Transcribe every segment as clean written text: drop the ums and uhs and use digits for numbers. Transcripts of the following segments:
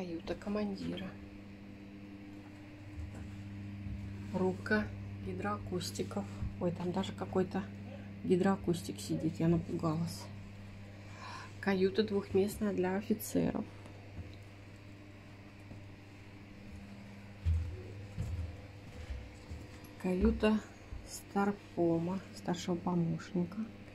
Каюта командира. Рубка гидроакустиков. Ой, там даже какой-то гидроакустик сидит, я напугалась. Каюта двухместная для офицеров. Каюта старпома, старшего помощника.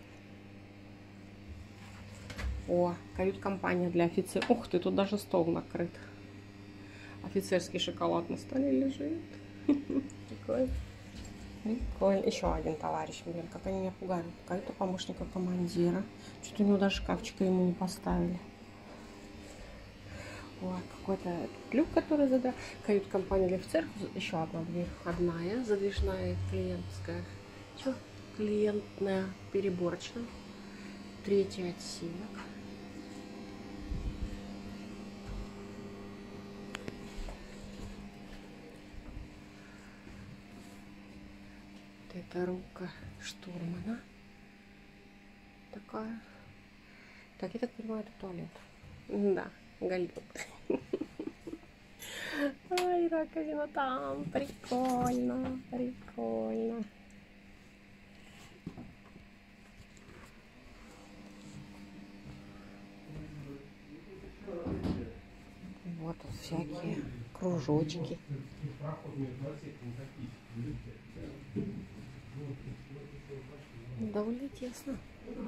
О, кают-компания для офицеров. Ух ты, тут даже стол накрыт. Офицерский шоколад на столе лежит. Прикольно. Прикольно. Еще один товарищ. Блин, как они меня пугают. Каюта помощника командира. Что-то у него даже шкафчика ему не поставили. Вот, какой-то люк, который задал. Кают-компания для офицеров. Еще одна дверь. Одна задвижная клиентская. Что? Клиентная переборочная. Третий отсек. Это рука штурмана. Такая. Так, я так понимаю, это туалет. Да, гальюн. Ай, раковина там. Прикольно, прикольно. Вот тут всякие кружочки. Довольно тесно.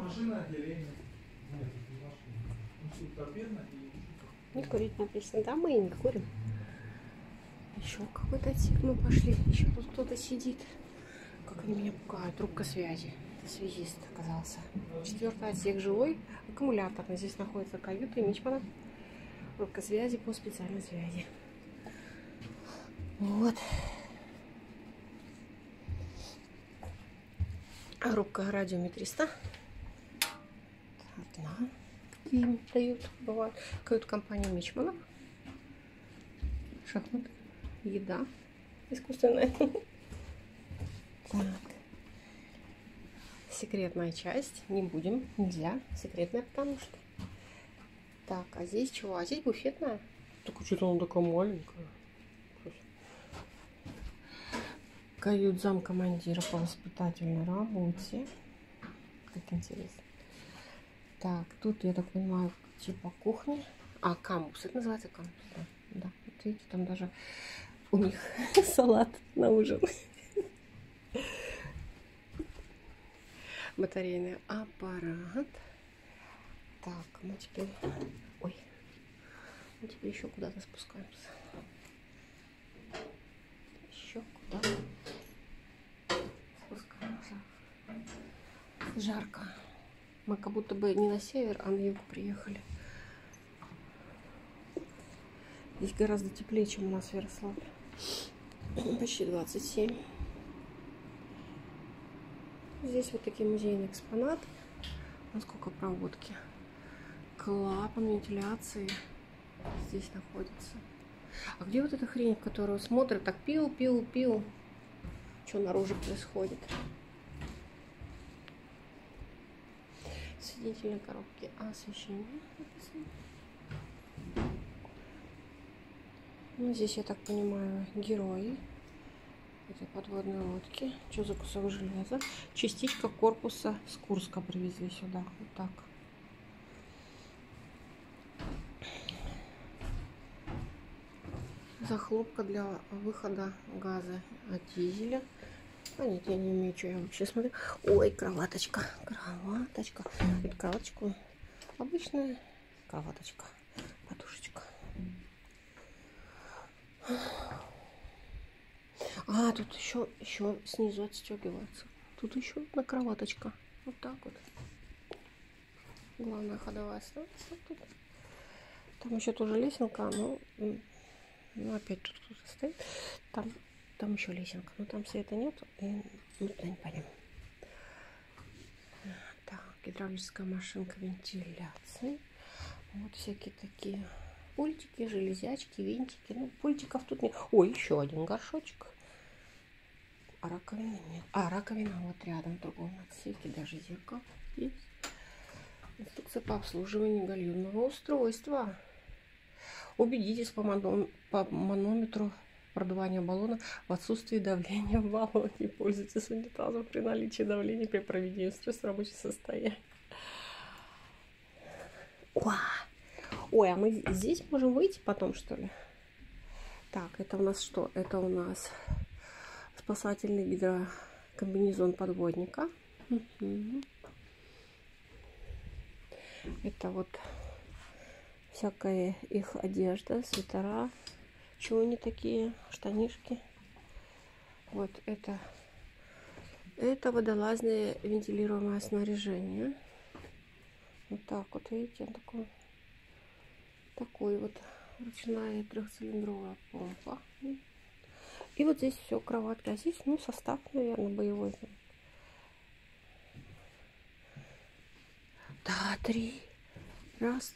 Не курить написано. Да, мы и не курим. Еще какой-то отсек мы пошли. Еще тут кто-то сидит. Как они меня пугают. Трубка связи. Это связист оказался. 4-й отсек жилой. Аккумуляторный. Здесь находится каюта и мичмана. Трубка связи по специальной связи. Вот. Рубка радиометриста. Одна. Какие им дают, бывает. Кают-компания мичманов. Шахматы. Еда искусственная. Так. Секретная часть. Не будем. Нельзя. Секретная, потому что. Так, а здесь чего? А здесь буфетная. Так что-то она такая маленькая. Кают замкомандира по воспитательной работе. Как интересно. Так, тут, я так понимаю, типа кухня. А, камбус. Это называется камбус, да. Да. Вот видите, там даже у них салат на ужин. Батарейный аппарат. Так, мы теперь... Ой. Мы теперь еще куда-то спускаемся. Еще куда-то спускаемся. Жарко. Мы как будто бы не на север, а на юг приехали. Здесь гораздо теплее, чем у нас в Ярославле. Почти 27. Здесь вот такие музейные экспонаты. Насколько проводки. Клапан вентиляции здесь находится. А где вот эта хрень, которую смотрят, так пил. Что наружу происходит? Соединительные коробки. Освещение. Ну, здесь, я так понимаю, герои. Это подводные лодки. Что за кусок железа? Частичка корпуса с Курска привезли сюда. Вот так. Захлопка для выхода газа от дизеля. А нет, я не умею, что я вообще смотрю. Ой, кроваточка. Кроваточка. Это кроваточка. Обычная кроваточка. Подушечка. А, тут еще снизу отстегивается. Тут еще одна кроваточка. Вот так вот. Главная ходовая станция тут. Там еще тоже лесенка, но опять тут кто-то стоит. Там еще лесенка, но там света нету, и мы туда не пойдем. Так, гидравлическая машинка вентиляции. Вот всякие такие пультики, железячки, винтики. Ну, пультиков тут нет. Ой, еще один горшочек. А раковины нет. А, раковина вот рядом, в другом отсеке. Даже зеркало есть. Инструкция по обслуживанию гальюнного устройства. Убедитесь по манометру продувания баллона в отсутствии давления в баллоне. Пользуйтесь унитазом при наличии давления при проведении стресса в рабочее состояние. Ой, а мы здесь можем выйти потом, что ли? Так, это у нас что? Это у нас спасательный гидрокомбинезон подводника. Это вот всякая их одежда, свитера. Чего они такие? Штанишки. Вот это водолазное вентилируемое снаряжение. Вот так вот, видите, такой вот ручная трехцилиндровая помпа. И вот здесь все, кроватка. А здесь, ну, состав, наверное, боевой. Да, 3. Раз,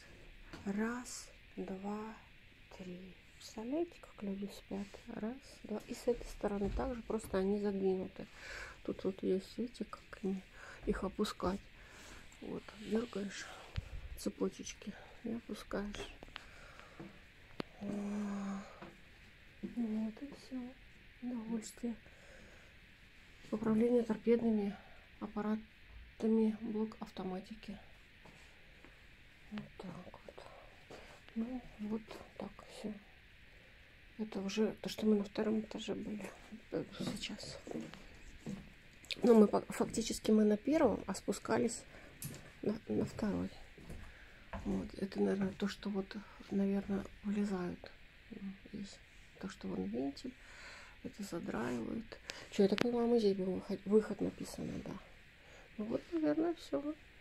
два, 3. Представляете, как люди спят? Раз, два. И с этой стороны также, просто они задвинуты. Тут вот есть, видите, как их опускать. Вот, дергаешь цепочечки и опускаешь. Вот и все. Удовольствие. Управление торпедными аппаратами блок автоматики. Вот так вот. Ну, вот так все. Это уже то, что мы на втором этаже были сейчас. Ну, мы фактически на первом, а спускались на второй. Вот. Это, наверное, то, что вот, наверное, вылезают здесь. То, что вон вентиль. Это задраивают. Что, я так понимаю, мы здесь был выход написано, да. Ну вот, наверное, все.